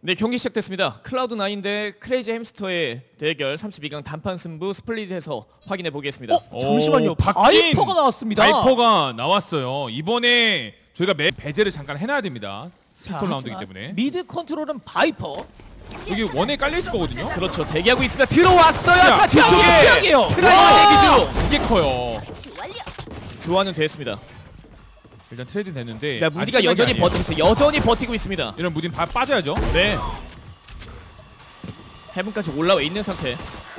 네, 경기 시작됐습니다. 클라우드9 대 크레이지 햄스터의 대결 32강 단판 승부 스플릿에서 확인해 보겠습니다. 잠시만요. 바이퍼가 나왔습니다. 바이퍼가 나왔어요. 이번에 저희가 배제를 잠깐 해놔야 됩니다. 피스톨 라운드이기 때문에. 미드 컨트롤은 바이퍼. 여기 원에 깔려 있을 거거든요. 그렇죠. 대기하고 있습니다. 들어왔어요. 자, 뒤쪽에 피하게요. 트라이가 대기 중. 이게 커요. 교환은 됐습니다. 일단 트레이드 됐는데. 야, 무디가 여전히 버티고 있어요. 여전히 버티고 있습니다. 이런 무디는 빠져야죠. 네. 헤븐까지 올라와 있는 상태.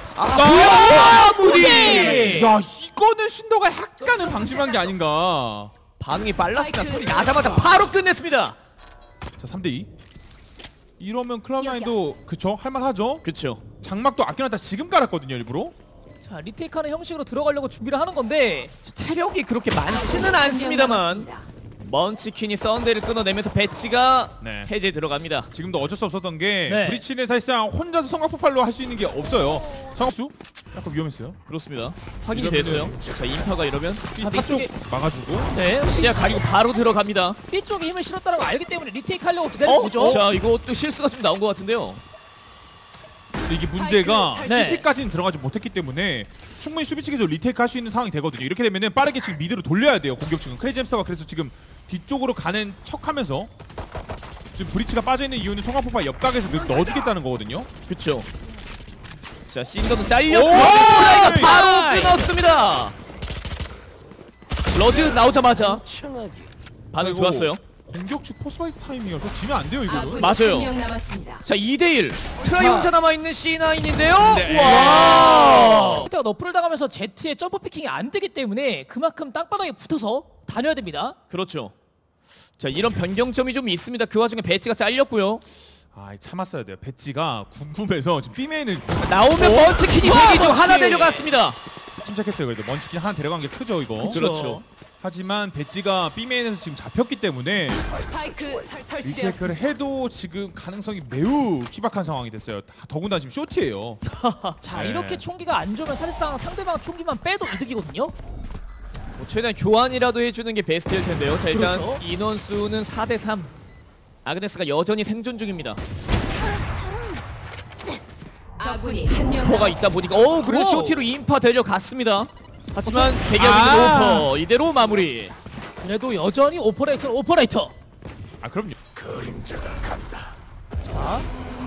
무디! 야, 이거는 신도가 약간은 방심한 게 아닌가. 반응이 빨랐으나 소리 나자마자 바로 끝냈습니다. 자, 3대2. 이러면 클라우드9도 그쵸? 할만하죠? 그쵸. 장막도 아껴놨다 지금 깔았거든요, 일부러. 자, 리테이크하는 형식으로 들어가려고 준비를 하는 건데 체력이 그렇게 많지는 않습니다만 먼치킨이 썬데이를 끊어내면서 배치가 네. 해제에 들어갑니다. 지금도 어쩔 수 없었던 게 네. 브리치는 사실상 혼자서 성광폭발로 할 수 있는 게 없어요. 정수? 약간 위험했어요. 그렇습니다. 확인이 이러면은- 됐어요. 자, 인파가 이러면 탑쪽 막아주고. 네, 시야 가리고 바로 들어갑니다. B 쪽에 힘을 실었다는 걸 알기 때문에 리테이크 하려고 기다려보죠. 자, 이거 또 실수가 좀 나온 것 같은데요. 근데 이게 문제가 네. CT까지는 들어가지 못했기 때문에 충분히 수비 측에서 리테이크 할 수 있는 상황이 되거든요. 이렇게 되면은 빠르게 지금 미드로 돌려야 돼요. 공격 측은. 크레이지 햄스터가 그래서 지금 뒤쪽으로 가는 척하면서 지금 브리치가 빠져있는 이유는 성광폭발 옆각에서 넣어주겠다는 거거든요. 그쵸. 자, 신더는 잘렸고 오! 트라이가 바로 나이스! 끊었습니다. 러즈 나오자마자 반응 아이고. 좋았어요. 공격 측 포스바이크 타이밍이어서 지면 안 돼요, 이거는. 맞아요. 자, 2대1 트라이 혼자 남아있는 C9인데요. 네. 와! 그때가 너프를 당하면서 Z의 점프 피킹이 안 되기 때문에 그만큼 땅바닥에 붙어서 다녀야 됩니다. 그렇죠. 자, 이런 변경점이 좀 있습니다. 그 와중에 배치가 잘렸고요. 아, 참았어야 돼요. 배지가 궁금해서 지금 B메인은 나오면 먼치킨이 대기 중 하나 먼치킨. 내려갔습니다. 침착했어요. 그래도 먼치킨 하나 데려간 게 크죠, 이거. 그렇죠. 하지만 배지가 B메인에서 지금 잡혔기 때문에 리테이크를 해도 지금 가능성이 매우 희박한 상황이 됐어요. 더군다나 지금 쇼트예요. 자, 네. 이렇게 총기가 안 좋으면 사실상 상대방 총기만 빼도 이득이거든요. 뭐 최대한 교환이라도 해주는 게 베스트일 텐데요. 자, 일단 그렇죠. 인원수는 4대3. 아그네스가 여전히 생존 중입니다. 아군이 한명 포가 있다 보니까 그래도 오. 쇼티로 인파 데려갔습니다. 하지만 대기하고 있는 오퍼 이대로 마무리. 그래도 여전히 오퍼레이터. 아, 그럼요. 자,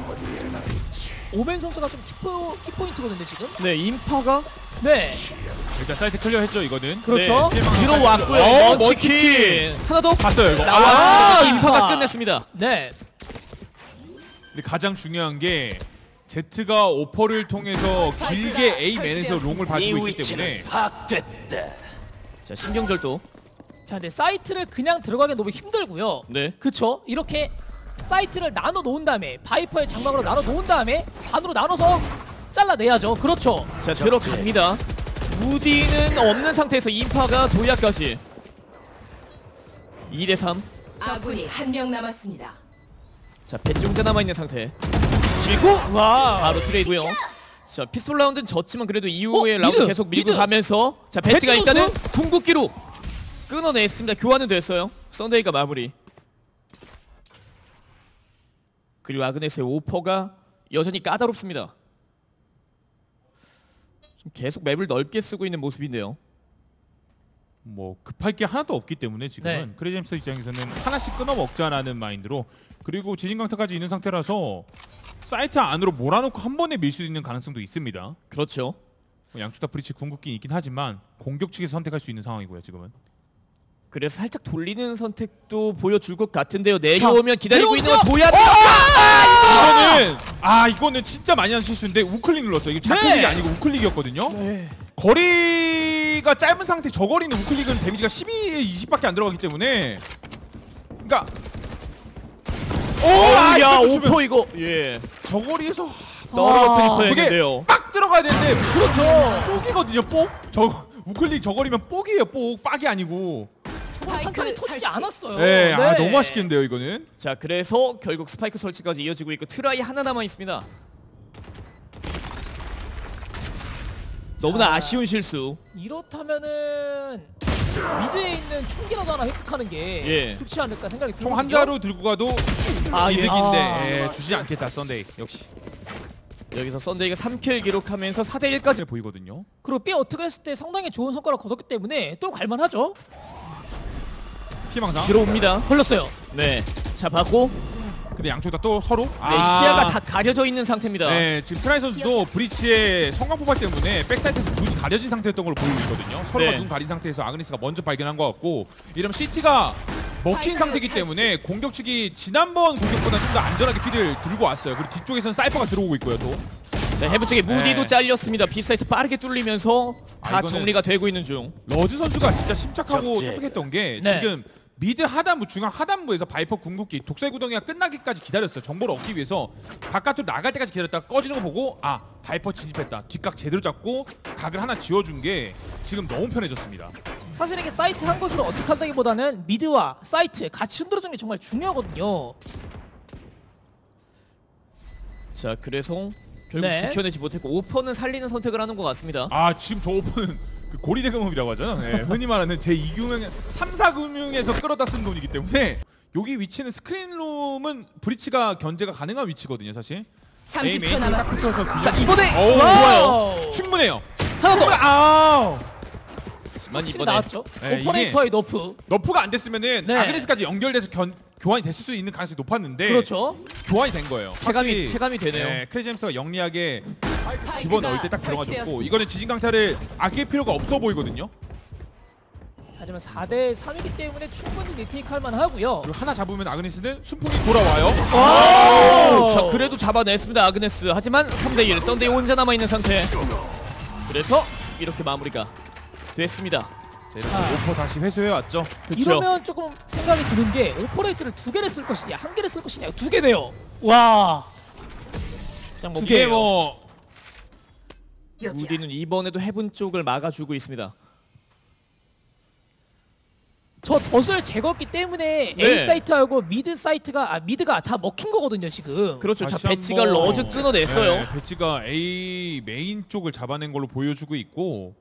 오멘 선수가 좀 키포인트거든요 지금. 네, 인파가 네, 일단 사이트 클리어했죠, 이거는. 그렇죠. 네, 들어왔고요. 먼치킨 하나 더 봤어요, 이거. 나왔습니다. 인파. 인파가 끝냈습니다. 네, 근데 가장 중요한 게 Z가 오퍼를 통해서 길게 A맨에서 롱을 봐주고 있기 때문에 자, 신경절도. 자, 근데 사이트를 그냥 들어가기 너무 힘들고요. 네. 그쵸? 이렇게 사이트를 나눠 놓은 다음에 바이퍼의 장막으로 나눠 놓은 다음에 반으로 나눠서 잘라내야죠. 그렇죠. 자, 들어갑니다. 무디는 없는 상태에서 인파가 도약까지. 2대3. 아군이 한명 남았습니다. 자, 배치 혼자 남아있는 상태. 치고 와, 바로 트레이고요. 자, 피스톨 라운드는 졌지만 그래도 이후에 미드, 라운드 계속 밀고 미드. 가면서 자, 배치가 배치 일단은 선수? 궁극기로 끊어냈습니다. 교환은 됐어요. 썬데이가 마무리. 그리고 아그네스의 오퍼가 여전히 까다롭습니다. 좀 계속 맵을 넓게 쓰고 있는 모습인데요. 뭐 급할 게 하나도 없기 때문에 지금은 네. 크레이지 햄스터 입장에서는 하나씩 끊어 먹자라는 마인드로, 그리고 지진강타까지 있는 상태라서 사이트 안으로 몰아놓고 한 번에 밀 수 있는 가능성도 있습니다. 그렇죠. 뭐 양쪽 다 브리치 궁극기 있긴 하지만 공격 측에서 선택할 수 있는 상황이고요, 지금은. 그래서 살짝 돌리는 선택도 보여줄 것 같은데요. 내려오면 기다리고 있는 내려오죠. 건 도야비. 이거는 진짜 많이 한 실수인데 우클릭 눌렀어요. 이거 좌클릭이 네. 아니고 우클릭이었거든요. 거리가 짧은 상태, 저거리는 우클릭은 데미지가 12에 20밖에 안 들어가기 때문에, 그러니까 야, 이거 주면 오퍼 이거. 예. 저거리에서 떨어뜨릴 저게 뻔했는데요. 빡 들어가야 되는데 그렇죠. 뽁이거든요. 뽁. 저 우클릭 저거리면 뽁이에요. 뽁. 빡이 아니고. 산탄이 터지지 않았어요. 네, 아, 너무 아쉽겠는데요, 이거는. 자, 그래서 결국 스파이크 설치까지 이어지고 있고 트라이 하나 남아 있습니다. 너무나 아쉬운 실수. 이렇다면은 미드에 있는 총기라도 하나 획득하는 게 예. 좋지 않을까 생각이 들거든요. 총 한 자루 들고 가도 아, 예. 이득인데 아. 예, 주지 않겠다 썬데이 역시 여기서 썬데이가 3킬 기록하면서 4대1까지 보이거든요. 그리고 B 어떻게 했을 때 상당히 좋은 성과를 거뒀기 때문에 또 갈만하죠. 피망상. 들어옵니다. 걸렸어요. 네. 자, 받고 근데 양쪽 다 또 서로 네, 시야가 다 가려져 있는 상태입니다. 네, 지금 트라이 선수도 브리치의 성광 폭발 때문에 백사이트에서 눈이 가려진 상태였던 걸로 보이고 있거든요. 서로가 네. 눈 가린 상태에서 아그니스가 먼저 발견한 것 같고 이러면 CT가 먹힌 상태이기 때문에 공격 측이 지난번 공격보다 좀 더 안전하게 피를 들고 왔어요. 그리고 뒤쪽에서는 사이퍼가 들어오고 있고요. 또 자, 해부 쪽에 무디도 네. 잘렸습니다. B사이트 빠르게 뚫리면서 다 이거는- 정리가 되고 있는 중. 러즈 선수가 진짜 침착하고 똑똑했던 게 네. 지금 미드 하단부, 중앙 하단부에서 바이퍼 궁극기 독살 구덩이가 끝나기까지 기다렸어요. 정보를 얻기 위해서 바깥으로 나갈 때까지 기다렸다가 꺼지는 거 보고 아 바이퍼 진입했다. 뒷각 제대로 잡고 각을 하나 지워준 게 지금 너무 편해졌습니다. 사실 이게 사이트 한 곳으로 어떻게 한다기보다는 미드와 사이트 같이 흔들어주는 게 정말 중요하거든요. 자, 그래서 결국 네. 지켜내지 못했고 오퍼는 살리는 선택을 하는 것 같습니다. 아 지금 저 오픈은 그 고리대금업이라고 하잖아. 네, 흔히 말하는 제2금융 3, 4금융에서 끌어다 쓴 돈이기 때문에 여기 위치는 스크린룸은 브리치가 견제가 가능한 위치거든요. 사실 30초 남았습니다. 자, 이번에 오, 좋아요. 충분해요. 하나 더. 아우 하지만 확실히 이번에 나왔죠. 네, 오퍼레이터의 너프. 너프가 안 됐으면은 네. 아그네스까지 연결돼서 교환이 됐을 수 있는 가능성이 높았는데 그렇죠. 교환이 된 거예요. 확실히, 체감이 되네요. 네, 크레이지 햄스터가 영리하게 집어넣을 때 딱 들어가줬고 이거는 지진 강타를 아낄 필요가 없어 보이거든요. 하지만 4대 3이기 때문에 충분히 리테이크 할 만하고요. 그리고 하나 잡으면 아그네스는 순풍이 돌아와요. 오! 자, 그래도 잡아냈습니다. 아그네스. 하지만 3대1 썬데이 혼자 남아있는 상태. 그래서 이렇게 마무리가 됐습니다. 자, 이렇게 오퍼 다시 회수해왔죠. 그쵸. 이러면 조금 생각이 드는 게 오퍼레이터를 2개를 쓸 것이냐 1개를 쓸 것이냐 2개네요. 와. 그냥 뭐 두 이게 개예요. 뭐 무디는 이번에도 해븐 쪽을 막아주고 있습니다. 저 덫을 제거했기 때문에 네. A 사이트하고 미드 사이트가 미드가 다 먹힌 거거든요 지금. 그렇죠. 자, 다시 배치가 한번- 러즈 끊어냈어요. 네, 배치가 A 메인 쪽을 잡아낸 걸로 보여주고 있고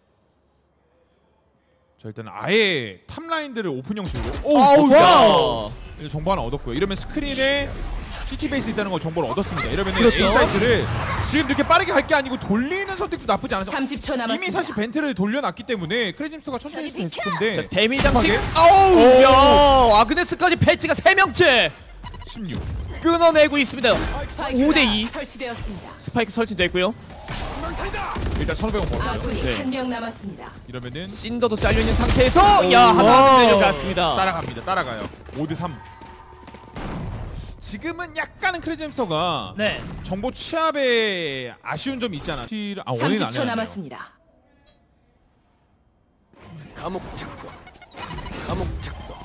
자 일단 아예 탑라인들을 오픈 형식으로 아우, 와우. 야. 정보 하나 얻었고요. 이러면 스크린에 CT 베이스 있다는 걸 정보를 얻었습니다. 이러면 그렇죠. A 사이트를 지금 이렇게 빠르게 갈 게 아니고 돌리는 선택도 나쁘지 않아서 30초 이미 남았습니다. 사실 벤트를 돌려놨기 때문에 크레이지 햄스터가 천천히 했으면 됐을 텐데 자, 데미 장식. 급하게? 아우, 야. 아그네스까지 배치가 3명째 16 끊어내고 있습니다. 스파이크가 5대2 설치되었습니다. 스파이크 설치됐고요. 일단 1,500원 벌었어요. 아군이 네. 한 명 남았습니다. 이러면은 신더도 잘려있는 상태에서 야, 하나 내려갔습니다. 따라갑니다. 따라가요. 5대3 지금은 약간은 크레이지 햄스터가 네. 정보 취합에 아쉬운 점이 있잖아. 원인 안 30초 해요. 남았습니다. 감옥 착도. 감옥 착도.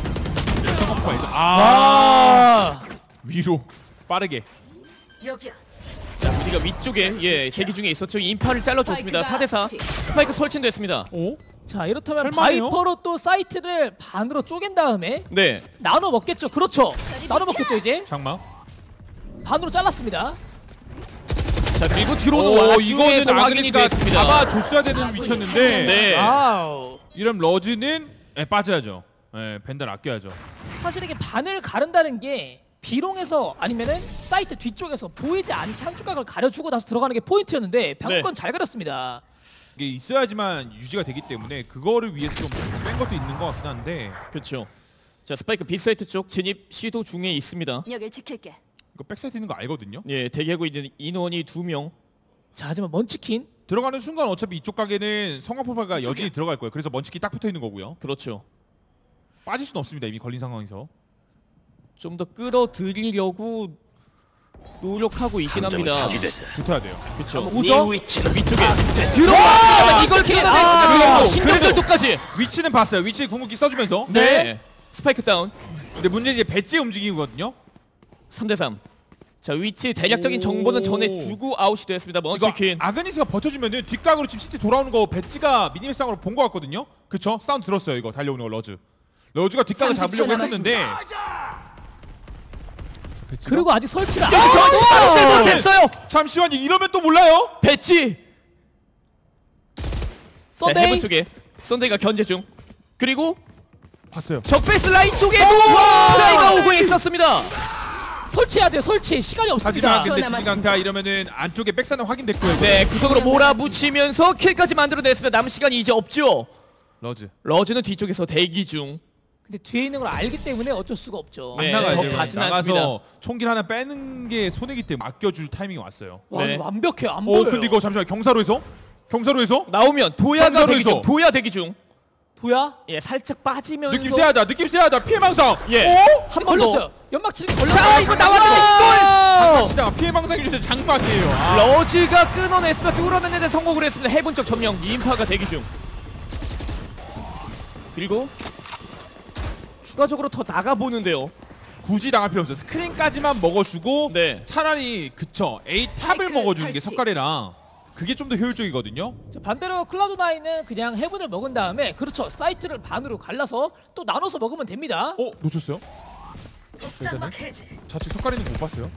와. 위로 빠르게. 여기야. 자, 우리가 위쪽에 예 대기 중에 있었죠. 인파를 잘라줬습니다. 4대4 스파이크 설치됐습니다. 오? 자 이렇다면 할만해요? 바이퍼로 또 사이트를 반으로 쪼갠 다음에 네. 나눠 먹겠죠. 그렇죠. 나눠 먹겠죠 이제. 장마. 반으로 잘랐습니다. 자, 그리고 들어오는 오, 와중에서 이거는 확인이 아그니가 됐습니다. 잡아줬어야 되는 위치였는데 네. 와우. 이런 러즈는 빠져야죠. 벤달 아껴야죠. 사실 이게 반을 가른다는 게 비롱에서 아니면은 사이트 뒤쪽에서 보이지 않게 한쪽 각을 가려주고 나서 들어가는 게 포인트였는데 방금 네. 건 잘 가렸습니다. 이게 있어야지만 유지가 되기 때문에 그거를 위해서 좀 뺀 것도 있는 것 같긴 한데 그렇죠. 자, 스파이크 B사이트 쪽 진입 시도 중에 있습니다. 여길 지킬게. 이거 백사이트 있는 거 알거든요. 예, 대기하고 있는 인원이 2명. 자 하지만 먼치킨 들어가는 순간 어차피 이쪽 가게는 성광포발가 여진이 들어갈 거예요. 그래서 먼치키 딱 붙어 있는 거고요. 그렇죠. 빠질 수는 없습니다. 이미 걸린 상황에서. 좀 더 끌어들이려고 노력하고 있긴 합니다. 붙어야 돼요. 그렇죠. 오죠? 위쪽에 들어와 이걸 끊어냈습니다. 신경절도까지. 위치는 봤어요. 위치 궁극기 써주면서. 네. 스파이크 다운. 근데 문제는 이제 배지 움직이거든요. 3대3. 자, 위치 대략적인 정보는 전에 주고 아웃이 됐습니다. 이거 먼치킨. 아그니스가 버텨주면은 뒷각으로 지금 시티 돌아오는 거 배지가 미니맵상으로 본 것 같거든요. 그쵸? 사운드 들었어요. 이거 달려오는 거 러즈. 러즈가 뒷각을 30초 잡으려고 했었는데 배지가? 그리고 아직 설치가 안 여기서 참지 못했어요. 잠시만요. 이러면 또 몰라요. 배치. 자, 썬데이 해븐 쪽에 썬데이가 견제 중. 그리고 봤어요. 적베이스 라인 쪽에도 플라이가 오고 있었습니다. 설치해야 돼요. 설치. 시간이 하지만 없습니다. 근데 진강타 이러면은 안쪽에 백사는 확인됐고요. 네, 구석으로 몰아붙이면서 킬까지 만들어냈습니다. 남은 시간이 이제 없죠. 러즈는 뒤쪽에서 대기 중. 근데 뒤에 있는 걸 알기 때문에 어쩔 수가 없죠. 네, 안 나가야죠. 더 가진 나가서 않습니다. 총길 하나 빼는 게 손해기 때문에 맡겨줄 타이밍이 왔어요. 와, 네. 완벽해요. 안 보여요. 근데 이거 잠시만 경사로에서 나오면 도야가 경사로에서. 대기 중. 도야 대기 중. 도야? 예, 살짝 빠지면서 느낌 세하다. 느낌 세하다. 피해망상. 예. 한 번 걸렸어요. 더. 연막 치는 게 걸렸어요. 자, 이거 나왔는데 치다가 피해망상이 주는 장막이에요. 골! 러즈가 끊어냈으면 뚫어내는데 성공을 했습니다. 해본적 점령. 인파가 대기 중. 그리고 추가적으로 더 나가보는데요. 굳이 당할 필요 없어요. 스크린까지만 먹어주고 네. 차라리 그쵸 A 탑을 먹어주는 게 석가래랑 그게 좀 더 효율적이거든요. 자, 반대로 클라우드9은 그냥 해븐을 먹은 다음에 그렇죠. 사이트를 반으로 갈라서 또 나눠서 먹으면 됩니다. 놓쳤어요? 장막 해제. 좌측 석가래는 못 봤어요.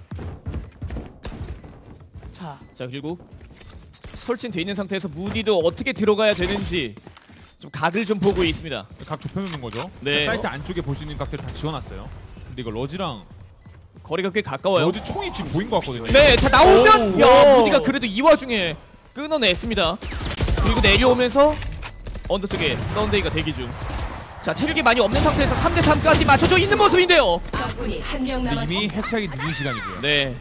자, 그리고 설치돼 있는 상태에서 무디도 어떻게 들어가야 되는지 좀 각을 좀 보고 있습니다. 각 좁혀놓는 거죠. 네. 사이트 안쪽에 볼 수 있는 각들 다 지워놨어요. 근데 이거 러지랑 거리가 꽤 가까워요. 러지 총이 지금 보인 것 같거든요. 네, 자 나오면 오. 야 무디가 그래도 이 와중에 끊어냈습니다. 그리고 내려오면서 언더 쪽에 썬데이가 대기 중. 자 체력이 많이 없는 상태에서 3대3까지 맞춰져 있는 모습인데요. 적군이 한 명 근데 남았습니다. 이미 해체하기 늦은 시간이고요. 네.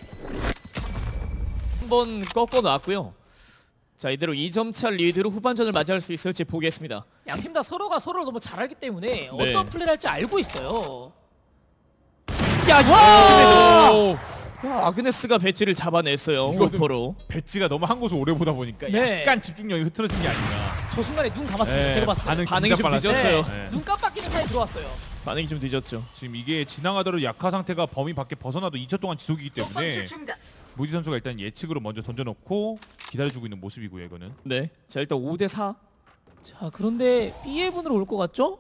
한번 꺾어 놨고요. 자 이대로 2점차 리드로 후반전을 맞이할 수 있을지 보겠습니다. 양팀 다 서로가 서로를 너무 잘 알기 때문에 네. 어떤 플레이를 할지 알고 있어요. 야, 와! 야 아그네스가 배지를 잡아냈어요. 이거는- 오퍼로. 배치가 너무 한 곳을 오래 보다 보니까 네. 약간 집중력이 흐트러진 게 아닌가. 저 순간에 눈 감았습니다. 네, 제가 봤을 때. 반응이 진짜 좀 빨랐어요. 늦었어요. 네. 눈 깜빡이는 사이에 들어왔어요. 반응이 좀 늦었죠. 지금 이게 지나가더라도 약화 상태가 범위 밖에 벗어나도 2초 동안 지속이기 때문에 폭발수 중단. 무디 선수가 일단 예측으로 먼저 던져놓고 기다려주고 있는 모습이고요. 이거는 네. 자 일단 5대4. 자, 그런데 B해븐으로 올 것 같죠?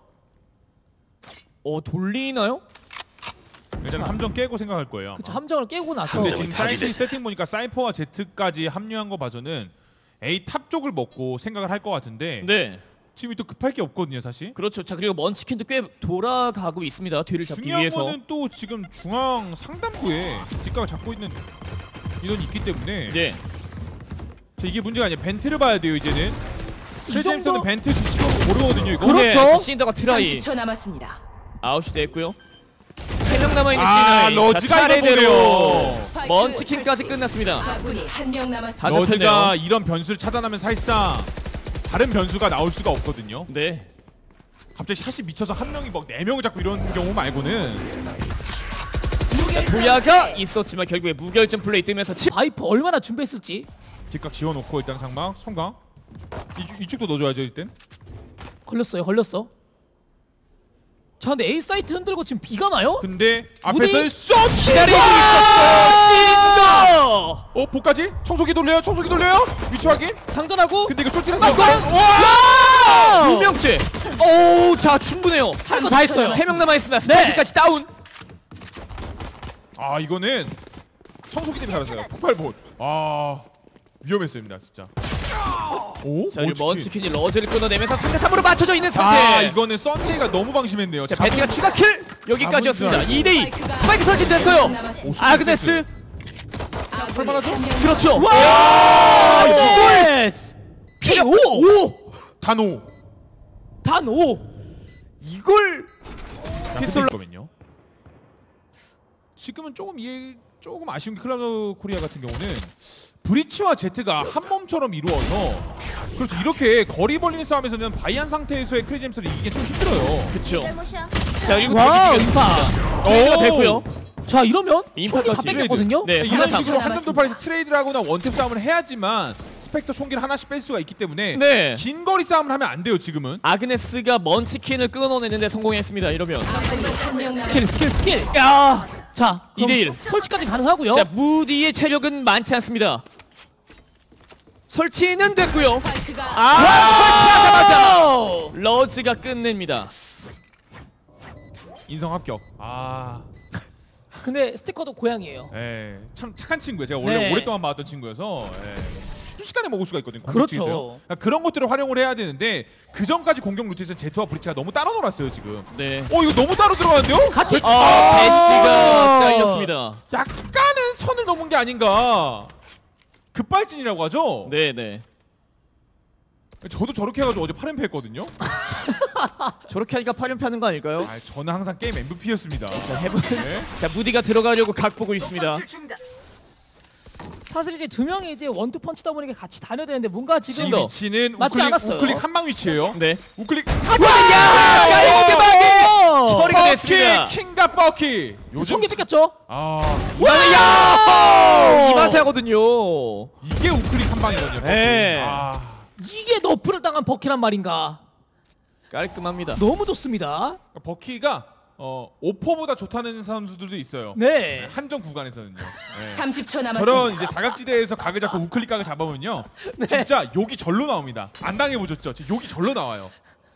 돌리나요? 일단 함정 깨고 생각할 거예요. 그쵸, 함정을 깨고 나서 근데 지금 사이트 세팅 보니까 사이퍼와 제트까지 합류한 거 봐서는 A 탑 쪽을 먹고 생각을 할 것 같은데 네. 지금 또 급할 게 없거든요, 사실. 그렇죠. 자 그리고 먼치킨도 꽤 돌아가고 있습니다. 뒤를 잡기 중요한 위해서. 거는 또 지금 중앙 상단부에 뒷각을 잡고 있는 인원이 있기 때문에 네. 자, 이게 문제가 아니에요. 벤트를 봐야 돼요, 이제는. 이 트레이저부터는 정도- 벤트 뒤치고 모르거든요, 이거. 그렇죠. 네, 자, 신더가 트라이 30초 남았습니다. 아웃이 됐고요. 3명 남아있는 아, C9. 러지가 이걸 차례대로 보네요. 먼치킨까지 끝났습니다. 적군이 한 명 남았습니다. 다 잡혔네요. 러지가 이런 변수를 차단하면 사실상 다른 변수가 나올 수가 없거든요. 네. 갑자기 샷이 미쳐서 한 명이 막 4명을 잡고 이런 경우 말고는 자 도야가 있었지만 결국에 무결점 플레이 뜨면서 바이퍼 얼마나 준비했을지. 뒷각 지워놓고 일단 장막, 성강 이쪽도 넣어줘야죠, 이땐. 걸렸어. 자, 근데 A 사이트 흔들고 지금 B가 나요? 근데 무디? 앞에서 슛! 기다리고 있었어요. 신더. 복까지? 청소기 돌려요? 위치 확인? 장전하고 근데 이거 쫓기는 아, 이거는- 와! 유명재. 오, 자 충분해요. 할 거 다 했어요. 3명 남아 있습니다. 스파이크까지 다운. 아, 이거는 청소기 때문에 살았어요. 폭발봇. 아, 위험했습니다, 진짜. 오? 자, 그리고 먼치킨. 먼치킨이 러즈를 끊어내면서 3대3으로 맞춰져 있는 상태. 아, 이거는 썬데이가 너무 방심했네요. 자, 배치가 추가 킬 여기까지였습니다. 잡은 2대2 스파이크 설치됐어요. 아그네스. 할만하죠? 그렇죠. 와! 이걸 P5! 단호. 단 5! 이걸 피솔로. 거면요. 지금은 조금 아쉬운 게 클라우드 코리아 같은 경우는 브리치와 제트가 한 몸처럼 이루어서 그렇죠. 이렇게 거리 벌리는 싸움에서는 바이한 상태에서의 크레이잼스를 이기기 좀 힘들어요. 그렇죠. 자, 그리고 와, 대기 중이었습니다. 트레이드가 오. 됐고요. 자, 이러면 인파까지. 총이 다 뺏겼거든요? 네, 이런 3대3. 식으로 한점 돌파해서 트레이드를 하거나 원탭 싸움을 해야지만 스펙터 총기를 하나씩 뺄 수가 있기 때문에 네. 긴 거리 싸움을 하면 안 돼요, 지금은. 아그네스가 먼치킨을 끊어내는데 성공했습니다. 이러면 한명 남았습니다. 스킬! 야, 자, 2대1. 설치까지 가능하고요. 자, 무디의 체력은 많지 않습니다. 설치는 됐고요. 스파이크가 설치하자마자 러즈가 끝냅니다. 인성 합격. 아, 근데 스티커도 고양이에요. 참 착한 친구예요. 제가 원래 네. 오랫동안 봐왔던 친구여서. 순식간에 먹을 수가 있거든요. 그렇죠. 공격층에서요. 그러니까 그런 것들을 활용을 해야 되는데 그 전까지 공격 루트에서는 제트와 브리치가 너무 따로 놀았어요 지금. 네. 이거 너무 따로 들어가는데요? 같이 벤치가 잘렸습니다. 약간은 선을 넘은 게 아닌가. 급발진이라고 하죠? 네네. 저도 저렇게 해가지고 어제 8연패 했거든요. 저렇게 하니까 8연패 하는 거 아닐까요? 저는 항상 게임 MVP였습니다. 자, 해본. 네. 자, 무디가 들어가려고 각 보고 있습니다. 사실 이제 두 명이 이제 원투 펀치다 보니까 같이 다녀야 되는데 뭔가 지금 신더. 위치는 맞지 않았어요. 우클릭 한방 위치예요. 네. 우클릭 야, 이거 대박이! 처리가 버키! 됐습니다. 킹과 버키. 총기 뺏겼죠? 이거는 야! 이 맛에 하거든요. 이게 우클릭 한방이거든요. 네. 이게 너프를 당한 버키란 말인가? 깔끔합니다. 너무 좋습니다. 버키가 오퍼보다 좋다는 선수들도 있어요. 네. 한정 구간에서는요. 네. 30초 남았습니다. 저런 이제 사각지대에서 각을 잡고 우클릭 각을 잡으면요, 진짜 욕이 절로 나옵니다. 안 당해보셨죠? 진짜 욕이 절로 나와요.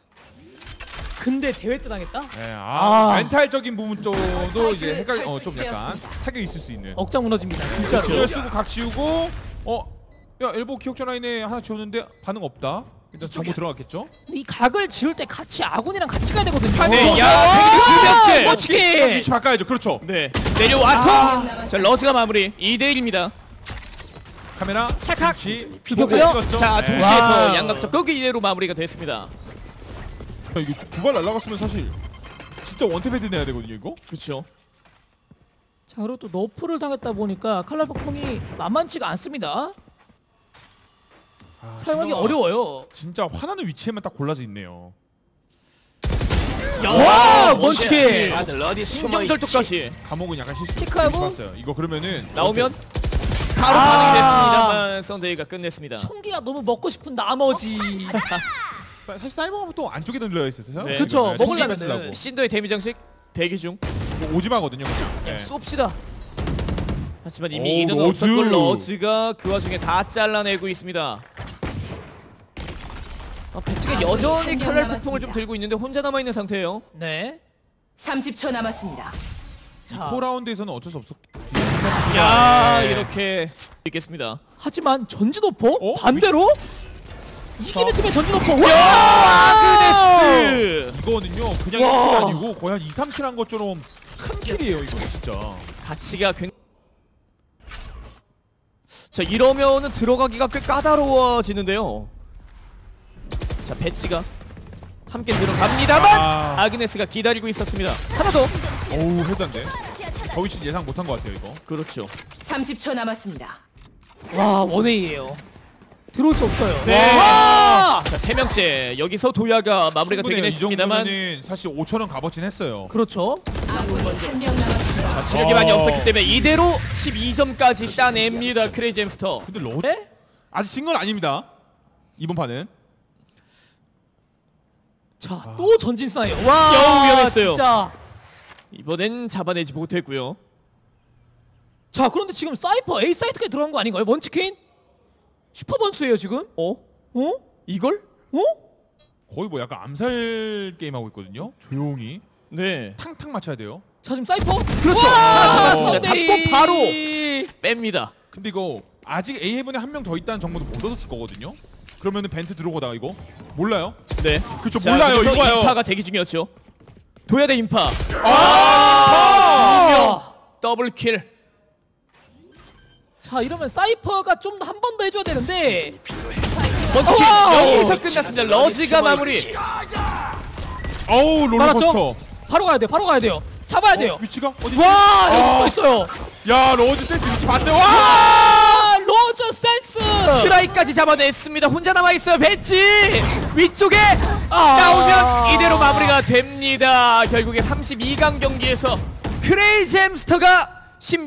근데 대회 때 당했다? 네, 아. 멘탈적인 부분 쪽도 이제 헷갈, 좀 약간 타격이 있을 수 있는. 억장 무너집니다. 진짜로. 그걸 쓰고 각 지우고, 야 엘보 기억전 라인에 하나 지웠는데 반응 없다. 일단 정보 들어갔겠죠? 이 각을 지을 때 같이 아군이랑 같이 가야 되거든요. 네, 야, 두 명째. 멋지게. 위치 바꿔야죠. 그렇죠. 네. 내려와서 자, 러즈가 마무리. 2대1입니다. 카메라 찰칵. 위치 죽였고요. 찍었죠? 자, 네. 동시에서 와. 양각적 꺾기 이대로 마무리가 됐습니다. 이거 두 발 날라갔으면 사실 진짜 원탭 헤드 내야 되거든요, 이거. 그렇죠. 자, 그리고 또 너프를 당했다 보니까 칼날폭풍이 만만치가 않습니다. 사용하기 진짜 어려워요. 진짜 화나는 위치에만 딱 골라져 있네요. 와, 먼치킨. 아들 러디 신경절도까지 감옥은 약간 실수. 체크하고. 봤어요. 이거 그러면은 나오면 바로 반응이 됐습니다만 썬데이가 끝냈습니다. 총기가 너무 먹고 싶은 나머지. 사실 사이버하면 또 안쪽에 늘려 있었어요. 네. 그쵸, 먹으려면은. 쓰려고. 신더의 데미 장식 대기 중. 오지마거든요, 그냥. 네. 쏩시다. 하지만 이미 오, 이는 러즈. 없었고 러즈가 그 와중에 다 잘라내고 있습니다. 배치가 여전히 칼날 폭풍을 좀 들고 있는데 혼자 남아있는 상태예요. 네. 30초 남았습니다. 자, 4라운드에서는 어쩔 수 없었. 야, 네. 이렇게 있겠습니다. 하지만 전진오퍼 어? 반대로 이기는 팀의 전진오퍼. 아그네스! 이거는요, 그냥 와. 1킬이 아니고 거의 한 2, 3킬 한 것처럼 큰 킬이에요, 이거 진짜. 가치가 굉장히 자, 이러면은 들어가기가 꽤 까다로워지는데요. 자, 배치가 함께 들어갑니다만 아그네스가 기다리고 있었습니다. 하나 더. 어우, 헤드인데. 저 위치는 예상 못한 것 같아요, 이거. 그렇죠. 30초 남았습니다. 와, 원웨이예요. 들어올 수 없어요. 네. 와! 자, 세 명째. 여기서 도야가 마무리가 되긴 충분해요. 했습니다만 이 정도면은 사실 5,000원 값어치는 했어요. 그렇죠. 아군이 한 명 남았습니다. 자, 체력이 많이 없었기 때문에 이대로 12점까지 따냅니다. 크레이지 햄스터. 근데 러 네? 아직 진 건 아닙니다. 이번 판은. 자, 또 전진 스나예요. 여우 와, 위험했어요. 진짜. 이번엔 잡아내지 못했고요. 자, 그런데 지금 사이퍼 A 사이트까지 들어간 거 아닌가요? 먼치킨? 슈퍼 번수예요, 지금? 어? 어? 이걸? 어? 거의 뭐 약간 암살 게임 하고 있거든요. 조용히 네. 탕탕 맞춰야 돼요. 자, 지금 사이퍼? 그렇죠. 와, 하나 잡았습니다. 썬데이. 잡고 바로 뺍니다. 근데 이거 아직 A 헤븐에 한 명 더 있다는 정보도 못 얻었을 거거든요. 그러면은 벤트 들어오다가 이거 몰라요? 네. 그쵸, 자, 몰라요. 그래서 이거 봐요. 인파가 대기 중이었죠. 도야 대 인파. 아! 더블킬. 자, 이러면 사이퍼가 좀 더 한 번 더 해줘야 되는데. 먼치킨 와우. 여기서 끝났습니다. 러즈가 마무리. 어우, 롤러코스터. 말았죠? 바로 가야 돼요. 바로 가야 돼요. 잡아야 돼요. 위치가 어디? 와, 여기 또 있어요. 야, 로즈 센스 위치 봤어요. 와! 아, 로저 센스. 트라이까지 잡아냈습니다. 혼자 남아있어요. 벤치 위쪽에 아. 나오면 이대로 마무리가 됩니다. 결국에 32강 경기에서 크레이지 햄스터가